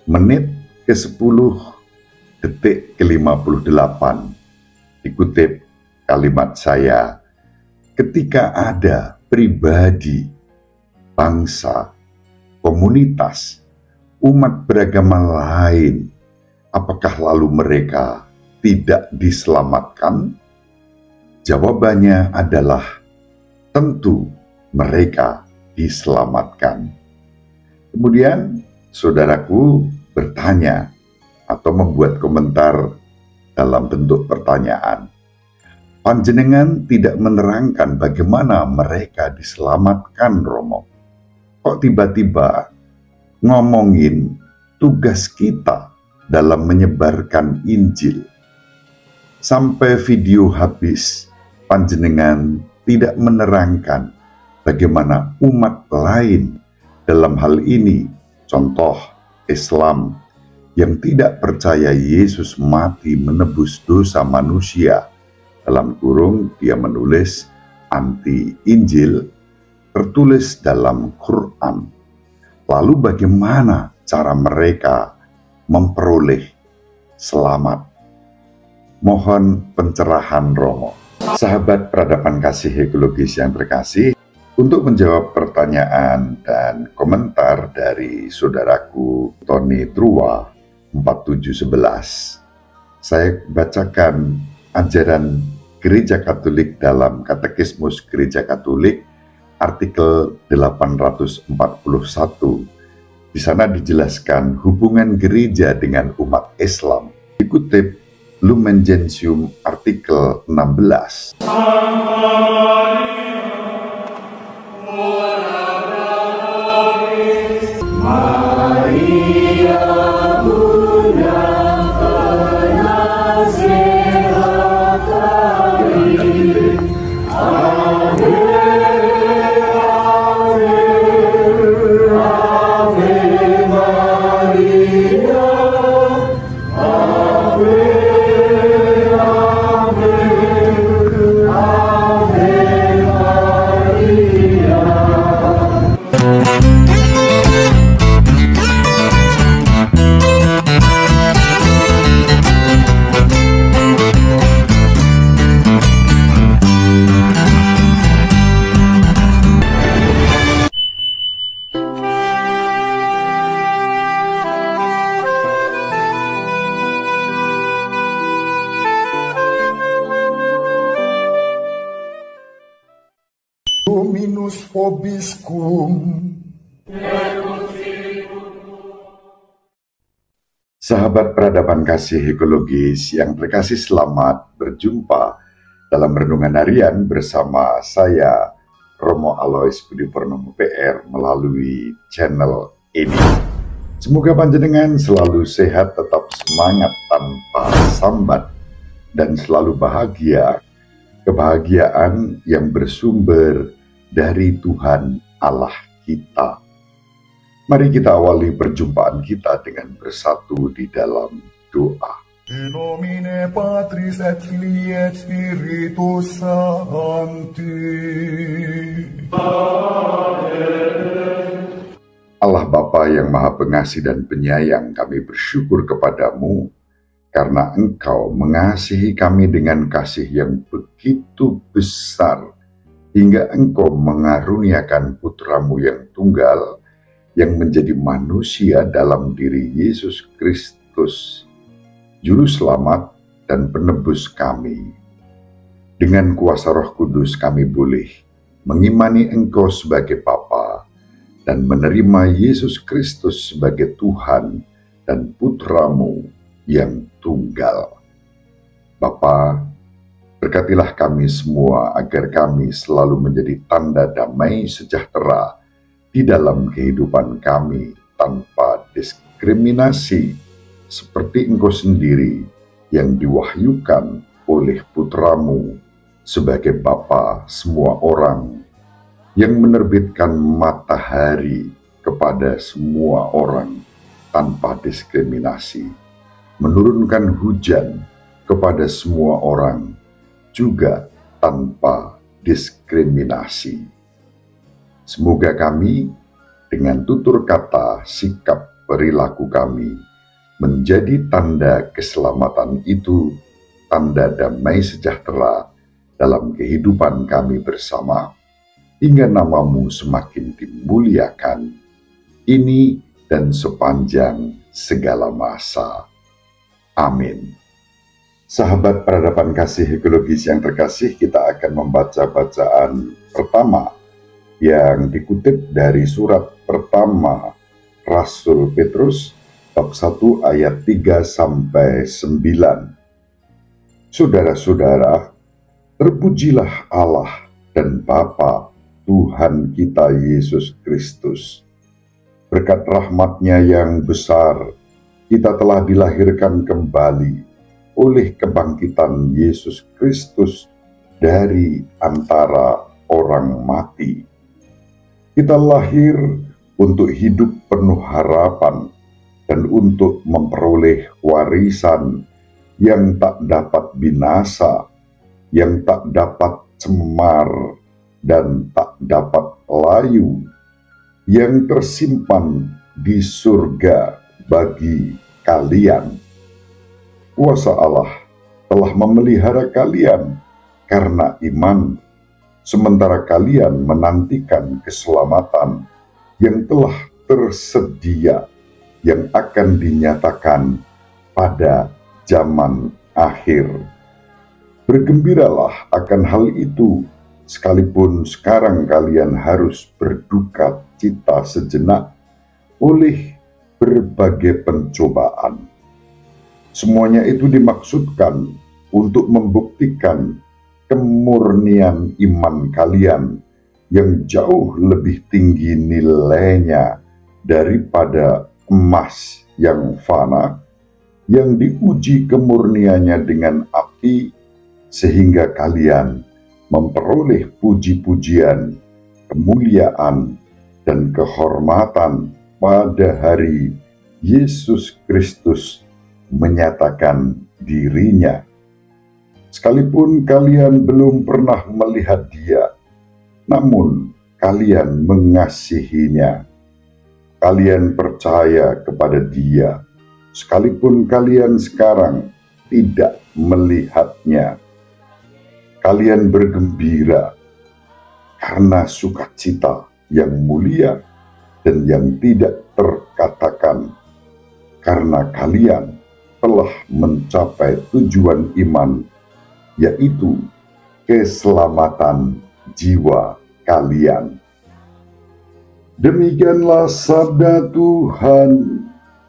menit ke-10 detik ke-58 dikutip kalimat saya, ketika ada pribadi, bangsa, komunitas, umat beragama lain, apakah lalu mereka tidak diselamatkan? Jawabannya adalah tentu mereka diselamatkan. Kemudian saudaraku bertanya atau membuat komentar dalam bentuk pertanyaan. Panjenengan tidak menerangkan bagaimana mereka diselamatkan, Romo. Kok tiba-tiba ngomongin tugas kita dalam menyebarkan Injil? Sampai video habis, panjenengan tidak menerangkan bagaimana umat lain dalam hal ini, contoh Islam yang tidak percaya Yesus mati menebus dosa manusia, dalam kurung dia menulis anti-Injil, tertulis dalam Quran. Lalu bagaimana cara mereka memperoleh selamat? Mohon pencerahan Romo. Sahabat peradaban kasih ekologis yang terkasih, untuk menjawab pertanyaan dan komentar dari saudaraku Tony Trua 4711, saya bacakan ajaran Gereja Katolik dalam Katekismus Gereja Katolik artikel 841. Di sana dijelaskan hubungan gereja dengan umat Islam. Dikutip Lumen Gentium artikel 16. Dominus vobiscum. Sahabat peradaban kasih ekologis yang terkasih, selamat berjumpa dalam renungan harian bersama saya, Romo Alois Budi Purnomo PR, melalui channel ini. Semoga panjenengan selalu sehat, tetap semangat tanpa sambat, dan selalu bahagia, kebahagiaan yang bersumber dari Tuhan Allah kita. Mari kita awali perjumpaan kita dengan bersatu di dalam doa. In nomine Patris et Filii et Spiritus Sancti. Allah Bapa yang Maha Pengasih dan Penyayang, kami bersyukur kepadamu karena Engkau mengasihi kami dengan kasih yang begitu besar, hingga Engkau mengaruniakan Putramu yang tunggal, yang menjadi manusia dalam diri Yesus Kristus, Juru Selamat dan Penebus kami. Dengan kuasa Roh Kudus kami boleh mengimani Engkau sebagai Bapa dan menerima Yesus Kristus sebagai Tuhan dan Putramu yang tunggal. Bapa, berkatilah kami semua agar kami selalu menjadi tanda damai sejahtera di dalam kehidupan kami tanpa diskriminasi, seperti Engkau sendiri yang diwahyukan oleh Putramu sebagai Bapa semua orang, yang menerbitkan matahari kepada semua orang tanpa diskriminasi, menurunkan hujan kepada semua orang juga tanpa diskriminasi. Semoga kami dengan tutur kata, sikap, perilaku kami menjadi tanda keselamatan itu, tanda damai sejahtera dalam kehidupan kami bersama, hingga nama-Mu semakin dimuliakan, ini dan sepanjang segala masa. Amin. Sahabat peradaban kasih ekologis yang terkasih, kita akan membaca bacaan pertama yang dikutip dari surat pertama Rasul Petrus bab 1 ayat 3-9. Saudara-saudara, terpujilah Allah dan Bapa Tuhan kita Yesus Kristus. Berkat rahmat-Nya yang besar, kita telah dilahirkan kembali oleh kebangkitan Yesus Kristus dari antara orang mati. Kita lahir untuk hidup penuh harapan dan untuk memperoleh warisan yang tak dapat binasa, yang tak dapat cemar dan tak dapat layu, yang tersimpan di surga bagi kalian. Kuasa Allah telah memelihara kalian karena iman, sementara kalian menantikan keselamatan yang telah tersedia, yang akan dinyatakan pada zaman akhir. Bergembiralah akan hal itu, sekalipun sekarang kalian harus berduka cita sejenak oleh berbagai pencobaan. Semuanya itu dimaksudkan untuk membuktikan kemurnian iman kalian yang jauh lebih tinggi nilainya daripada emas yang fana, yang diuji kemurniannya dengan api, sehingga kalian memperoleh puji-pujian, kemuliaan, dan kehormatan pada hari Yesus Kristus menyatakan dirinya. Sekalipun kalian belum pernah melihat Dia, namun kalian mengasihinya. Kalian percaya kepada Dia, sekalipun kalian sekarang tidak melihatnya. Kalian bergembira karena sukacita yang mulia dan yang tidak terkatakan, karena kalian telah mencapai tujuan iman, yaitu keselamatan jiwa kalian. Demikianlah sabda Tuhan.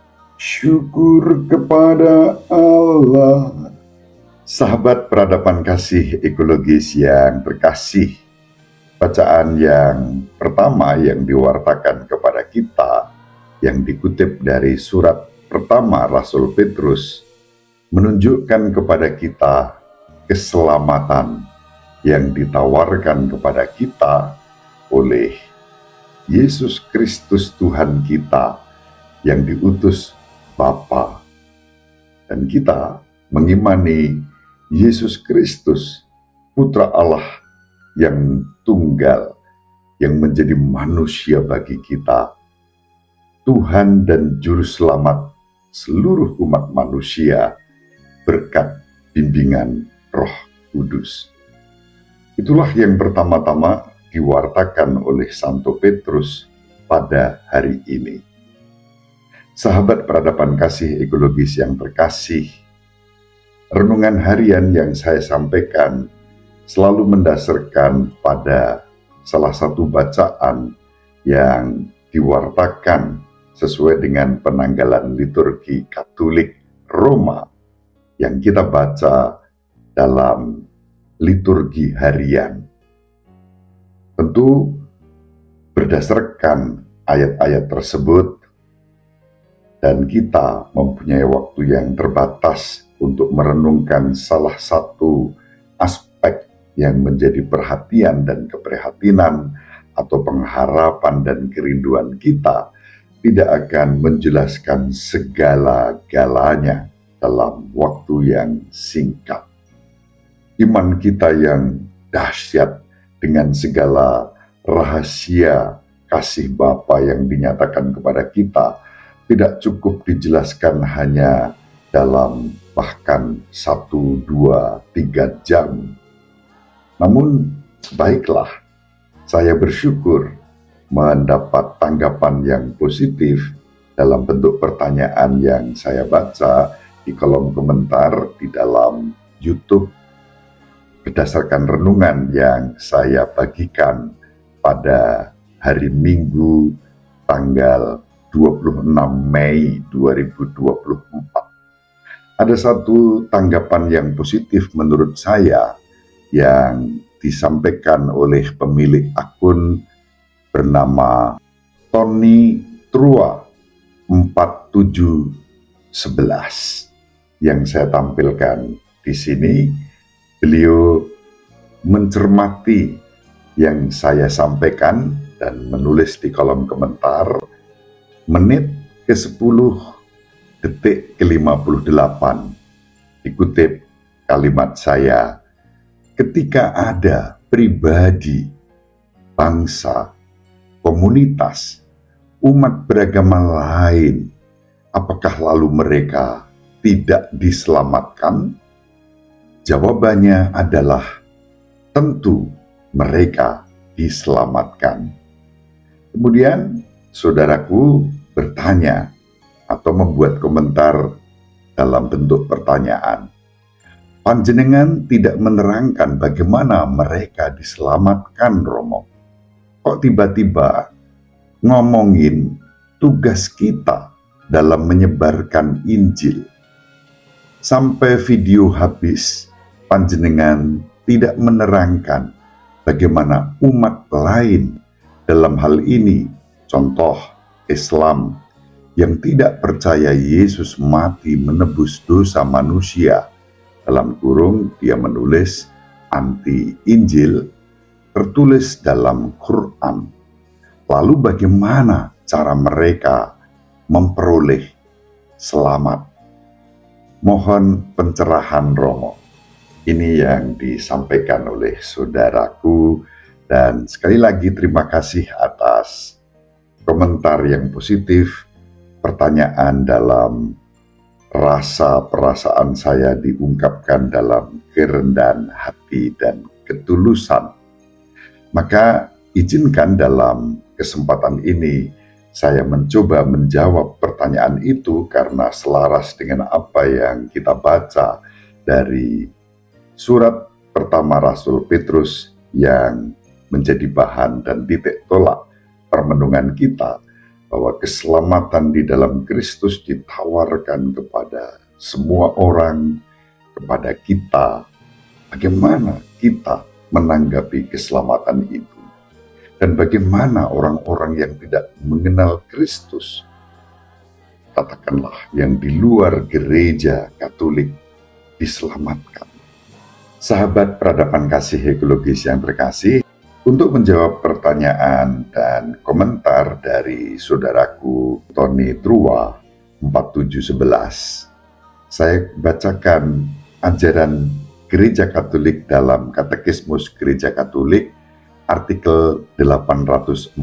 Syukur kepada Allah. Sahabat peradaban kasih ekologis yang terkasih, bacaan yang pertama yang diwartakan kepada kita, yang dikutip dari surat pertama Rasul Petrus, menunjukkan kepada kita keselamatan yang ditawarkan kepada kita oleh Yesus Kristus Tuhan kita yang diutus Bapa. Dan kita mengimani Yesus Kristus, Putra Allah yang tunggal, yang menjadi manusia bagi kita, Tuhan dan Juru Selamat seluruh umat manusia berkat bimbingan Roh Kudus. Itulah yang pertama-tama diwartakan oleh Santo Petrus pada hari ini. Sahabat peradaban kasih ekologis yang terkasih, renungan harian yang saya sampaikan selalu mendasarkan pada salah satu bacaan yang diwartakan sesuai dengan penanggalan liturgi Katolik Roma yang kita baca dalam liturgi harian. Tentu berdasarkan ayat-ayat tersebut, dan kita mempunyai waktu yang terbatas untuk merenungkan salah satu aspek yang menjadi perhatian dan keprihatinan atau pengharapan dan kerinduan kita, tidak akan menjelaskan segala-galanya dalam waktu yang singkat. Iman kita yang dahsyat dengan segala rahasia kasih Bapa yang dinyatakan kepada kita tidak cukup dijelaskan hanya dalam bahkan 1, 2, 3 jam. Namun, baiklah, saya bersyukur mendapat tanggapan yang positif dalam bentuk pertanyaan yang saya baca di kolom komentar di dalam YouTube berdasarkan renungan yang saya bagikan pada hari Minggu tanggal 26 Mei 2024. Ada satu tanggapan yang positif menurut saya yang disampaikan oleh pemilik akun bernama Tony Trua 4711 yang saya tampilkan di sini. Beliau mencermati yang saya sampaikan dan menulis di kolom komentar, menit ke-10 detik ke-58 dikutip kalimat saya, ketika ada pribadi, bangsa, komunitas, umat beragama lain, apakah lalu mereka tidak diselamatkan? Jawabannya adalah tentu mereka diselamatkan. Kemudian saudaraku bertanya atau membuat komentar dalam bentuk pertanyaan. Panjenengan tidak menerangkan bagaimana mereka diselamatkan, Romo. Kok tiba-tiba ngomongin tugas kita dalam menyebarkan Injil? Sampai video habis, panjenengan tidak menerangkan bagaimana umat lain dalam hal ini, contoh Islam, yang tidak percaya Yesus mati menebus dosa manusia, dalam kurung dia menulis anti-Injil, tertulis dalam Quran. Lalu bagaimana cara mereka memperoleh selamat? Mohon pencerahan, Romo. Ini yang disampaikan oleh saudaraku, dan sekali lagi terima kasih atas komentar yang positif, pertanyaan dalam rasa perasaan saya diungkapkan dalam kerendahan hati dan ketulusan. Maka izinkan dalam kesempatan ini saya mencoba menjawab pertanyaan itu karena selaras dengan apa yang kita baca dari surat pertama Rasul Petrus yang menjadi bahan dan titik tolak permenungan kita, bahwa keselamatan di dalam Kristus ditawarkan kepada semua orang, kepada kita. Bagaimana kita menanggapi keselamatan itu? Dan bagaimana orang-orang yang tidak mengenal Kristus, katakanlah yang di luar gereja Katolik, diselamatkan? Sahabat peradaban kasih ekologis yang terkasih, untuk menjawab pertanyaan dan komentar dari saudaraku Tony Trua 4711, saya bacakan ajaran Gereja Katolik dalam Katekismus Gereja Katolik artikel 841.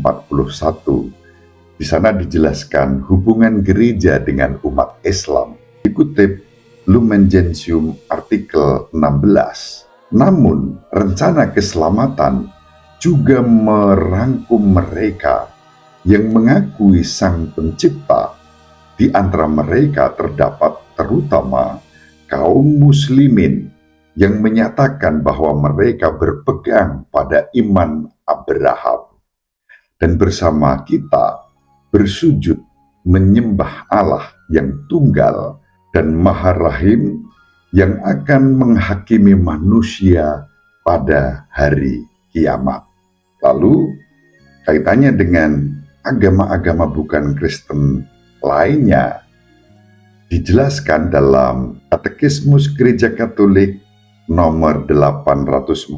Di sana dijelaskan hubungan gereja dengan umat Islam. Dikutip Lumen Gentium artikel 16. Namun rencana keselamatan juga merangkum mereka yang mengakui Sang Pencipta. Di antara mereka terdapat terutama kaum muslimin yang menyatakan bahwa mereka berpegang pada iman Abraham, dan bersama kita bersujud menyembah Allah yang tunggal dan Maha Rahim yang akan menghakimi manusia pada hari kiamat. Lalu kaitannya dengan agama-agama bukan Kristen lainnya dijelaskan dalam Katekismus Gereja Katolik nomor 842.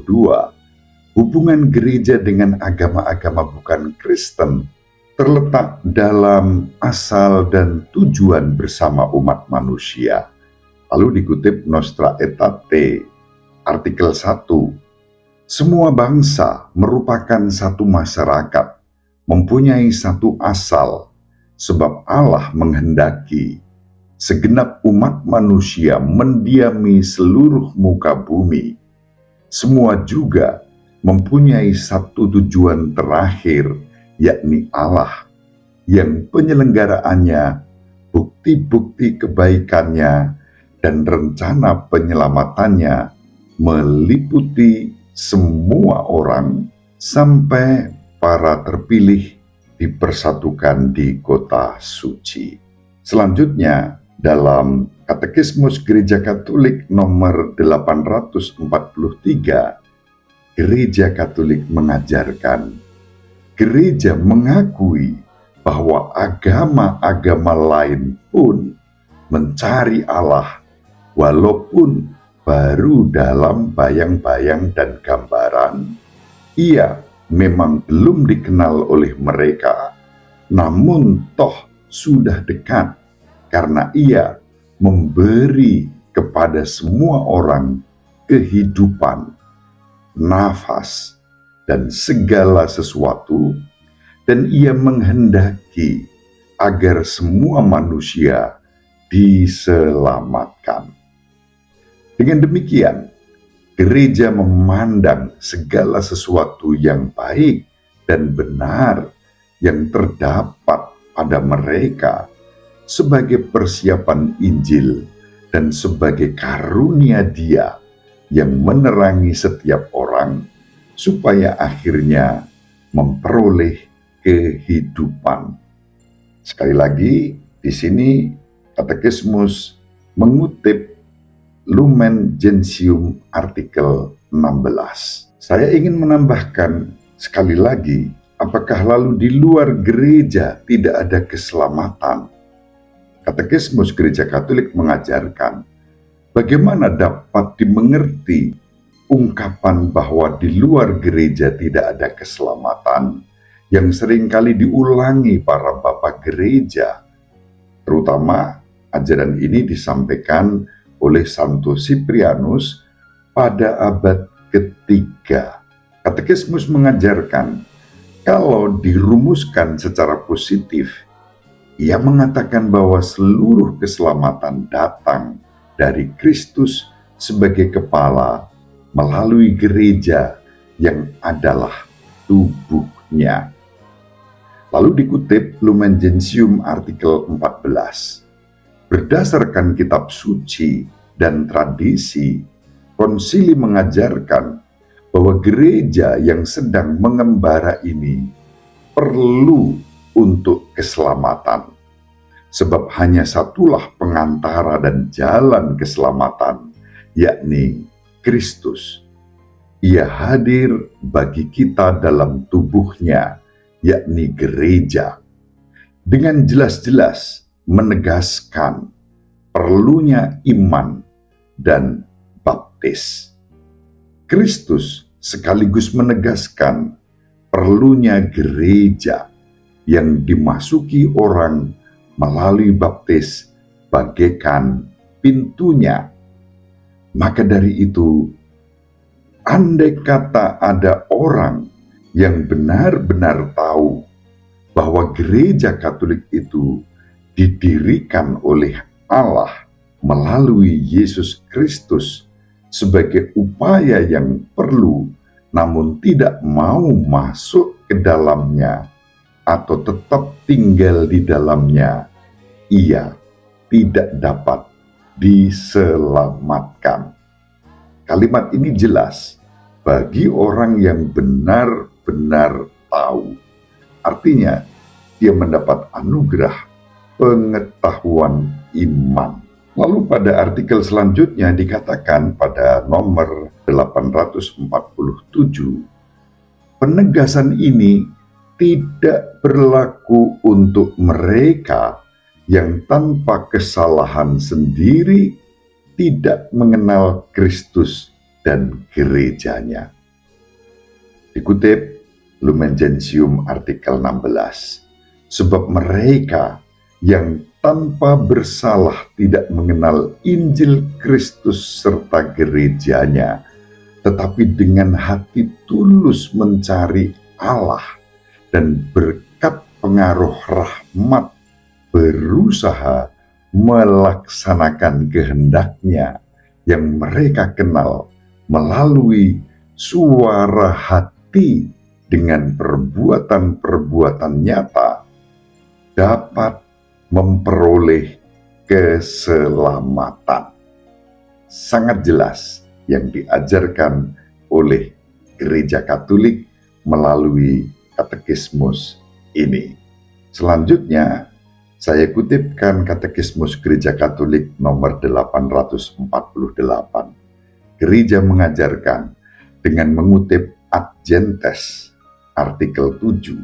Hubungan gereja dengan agama-agama bukan Kristen terletak dalam asal dan tujuan bersama umat manusia. Lalu dikutip Nostra Aetate artikel 1. Semua bangsa merupakan satu masyarakat, mempunyai satu asal, sebab Allah menghendaki segenap umat manusia mendiami seluruh muka bumi. Semua juga mempunyai satu tujuan terakhir, yakni Allah, yang penyelenggaraannya, bukti-bukti kebaikannya, dan rencana penyelamatannya meliputi semua orang sampai para terpilih dipersatukan di kota suci. Selanjutnya, dalam Katekismus Gereja Katolik nomor 843, Gereja Katolik mengajarkan, gereja mengakui bahwa agama-agama lain pun mencari Allah, walaupun baru dalam bayang-bayang dan gambaran. Ia memang belum dikenal oleh mereka, namun toh sudah dekat, karena ia memberi kepada semua orang kehidupan, nafas, dan segala sesuatu, dan ia menghendaki agar semua manusia diselamatkan. Dengan demikian, gereja memandang segala sesuatu yang baik dan benar yang terdapat pada mereka sebagai persiapan Injil dan sebagai karunia Dia yang menerangi setiap orang supaya akhirnya memperoleh kehidupan. Sekali lagi, di sini Katekismus mengutip Lumen Gentium artikel 16. Saya ingin menambahkan sekali lagi, apakah lalu di luar gereja tidak ada keselamatan? Katekismus Gereja Katolik mengajarkan bagaimana dapat dimengerti ungkapan bahwa di luar gereja tidak ada keselamatan yang seringkali diulangi para bapak gereja. Terutama ajaran ini disampaikan oleh Santo Siprianus pada abad ketiga. Katekismus mengajarkan, kalau dirumuskan secara positif, ia mengatakan bahwa seluruh keselamatan datang dari Kristus sebagai kepala melalui gereja yang adalah tubuhnya. Lalu dikutip Lumen Gentium artikel 14. Berdasarkan kitab suci dan tradisi, konsili mengajarkan bahwa gereja yang sedang mengembara ini perlu untuk keselamatan. Sebab hanya satulah pengantara dan jalan keselamatan, yakni Kristus. Ia hadir bagi kita dalam tubuhnya, yakni gereja, dengan jelas-jelas menegaskan perlunya iman dan baptis. Kristus sekaligus menegaskan perlunya gereja yang dimasuki orang melalui baptis bagaikan pintunya. Maka dari itu, andai kata ada orang yang benar-benar tahu bahwa gereja Katolik itu didirikan oleh Allah melalui Yesus Kristus sebagai upaya yang perlu, namun tidak mau masuk ke dalamnya atau tetap tinggal di dalamnya, ia tidak dapat diselamatkan. Kalimat ini jelas bagi orang yang benar-benar tahu. Artinya, dia mendapat anugerah pengetahuan iman. Lalu pada artikel selanjutnya dikatakan pada nomor 847, penegasan ini tidak berlaku untuk mereka yang tanpa kesalahan sendiri tidak mengenal Kristus dan gerejanya. Dikutip Lumen Gentium artikel 16, sebab mereka yang tanpa bersalah tidak mengenal Injil Kristus serta gerejanya, tetapi dengan hati tulus mencari Allah dan berkat pengaruh rahmat berusaha melaksanakan kehendaknya yang mereka kenal melalui suara hati dengan perbuatan-perbuatan nyata, dapat memperoleh keselamatan. Sangat jelas yang diajarkan oleh Gereja Katolik melalui katekismus ini. Selanjutnya, saya kutipkan katekismus Gereja Katolik nomor 848. Gereja mengajarkan dengan mengutip Ad Gentes artikel 7.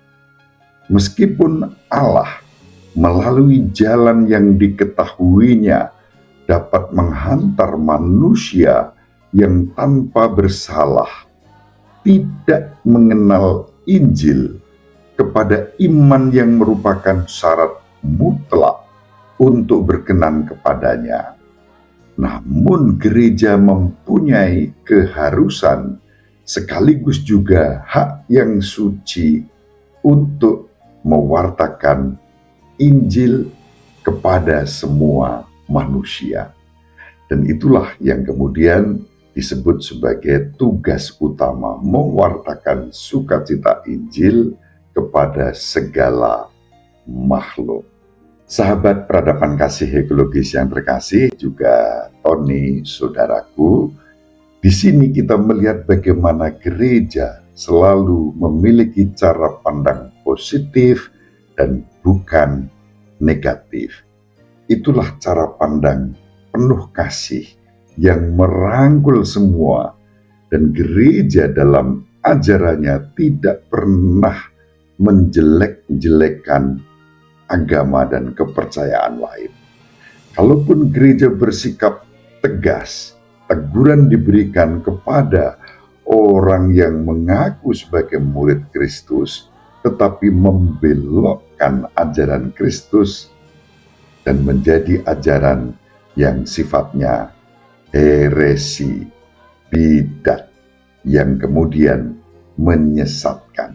Meskipun Allah melalui jalan yang diketahuinya dapat menghantar manusia yang tanpa bersalah, tidak mengenal Injil, kepada iman yang merupakan syarat mutlak untuk berkenan kepadanya. Namun gereja mempunyai keharusan sekaligus juga hak yang suci untuk mewartakan Injil kepada semua manusia. Dan itulah yang kemudian disebut sebagai tugas utama, mewartakan sukacita Injil kepada segala makhluk. Sahabat peradaban kasih ekologis yang terkasih, juga Tony, saudaraku, di sini kita melihat bagaimana gereja selalu memiliki cara pandang positif dan bukan negatif. Itulah cara pandang penuh kasih yang merangkul semua, dan gereja dalam ajarannya tidak pernah menjelek-jelekan agama dan kepercayaan lain. Kalaupun gereja bersikap tegas, teguran diberikan kepada orang yang mengaku sebagai murid Kristus, tetapi membelokkan ajaran Kristus dan menjadi ajaran yang sifatnya heresi, bidat, yang kemudian menyesatkan.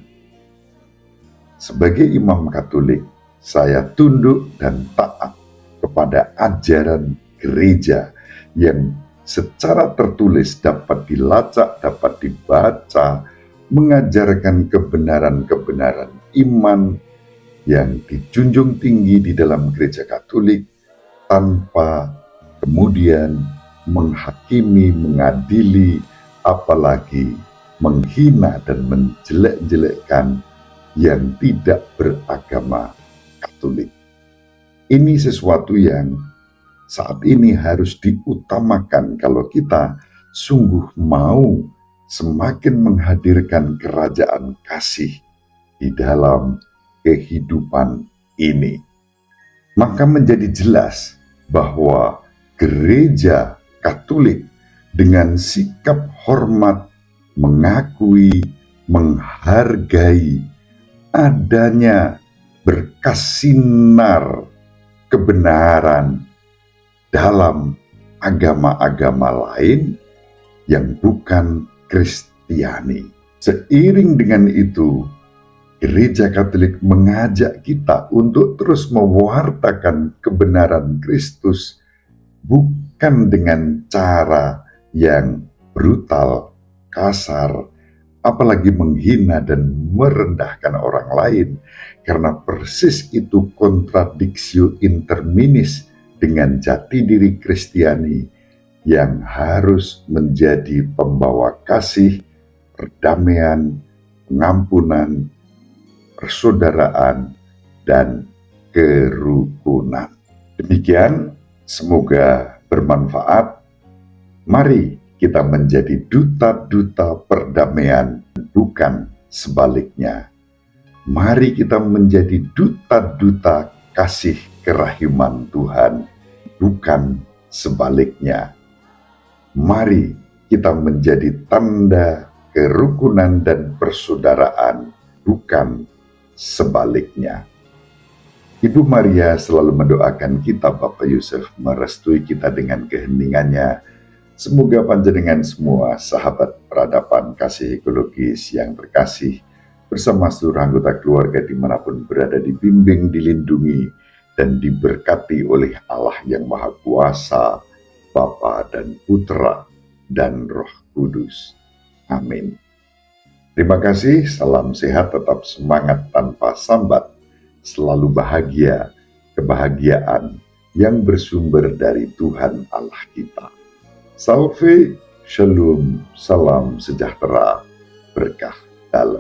Sebagai imam Katolik, saya tunduk dan taat kepada ajaran gereja yang secara tertulis dapat dilacak, dapat dibaca, mengajarkan kebenaran-kebenaran iman yang dijunjung tinggi di dalam gereja Katolik, tanpa kemudian menghakimi, mengadili, apalagi menghina dan menjelek-jelekkan yang tidak beragama Katolik. Ini sesuatu yang saat ini harus diutamakan kalau kita sungguh mau semakin menghadirkan kerajaan kasih di dalam kehidupan ini. Maka menjadi jelas bahwa gereja Katolik dengan sikap hormat mengakui, menghargai adanya berkas sinar kebenaran dalam agama-agama lain yang bukan Kristiani. Seiring dengan itu, Gereja Katolik mengajak kita untuk terus mewartakan kebenaran Kristus, bukan dengan cara yang brutal, kasar, apalagi menghina dan merendahkan orang lain, karena persis itu kontradiksi interminis dengan jati diri Kristiani yang harus menjadi pembawa kasih, perdamaian, pengampunan, persaudaraan, dan kerukunan. Demikian, semoga bermanfaat. Mari kita menjadi duta-duta perdamaian, bukan sebaliknya. Mari kita menjadi duta-duta kasih kerahiman Tuhan, bukan sebaliknya. Mari kita menjadi tanda kerukunan dan persaudaraan, bukan sebaliknya. Ibu Maria selalu mendoakan kita, Bapak Yusuf merestui kita dengan keheningannya. Semoga panjenengan semua sahabat peradaban kasih ekologis yang terkasih bersama seluruh anggota keluarga dimanapun berada dibimbing, dilindungi, dan diberkati oleh Allah yang Maha Kuasa, Bapa dan Putra dan Roh Kudus. Amin. Terima kasih, salam sehat, tetap semangat tanpa sambat, selalu bahagia, kebahagiaan yang bersumber dari Tuhan Allah kita. Salve, shalom, salam sejahtera, berkah dalam.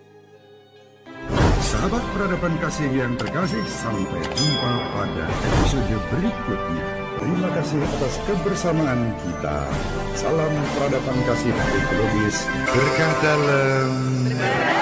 Sahabat peradaban kasih yang terkasih, sampai jumpa pada episode berikutnya. Terima kasih atas kebersamaan kita. Salam peradaban kasih ekologis, berkah dalam.